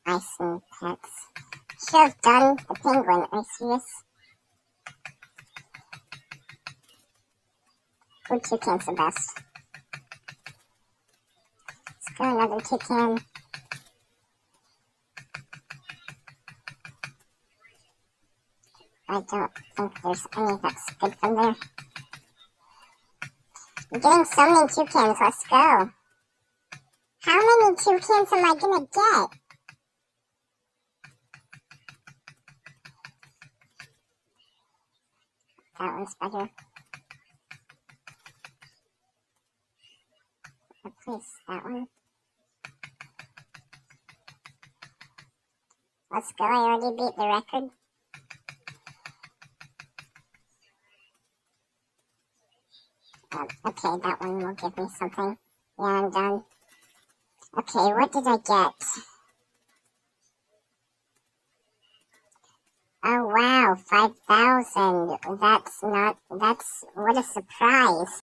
ice and pets. Should have done the penguin. Are you serious? Ooh, toucan's the best. Let's go another toucan. I don't think there's any that's good from there. I'm getting so many toucans. Let's go. How many toucans am I gonna get? That one's better. Oh, please, that one. Let's go. I already beat the record. Okay, that one will give me something. Yeah, I'm done. Okay, what did I get? Oh wow, 5,000. What a surprise.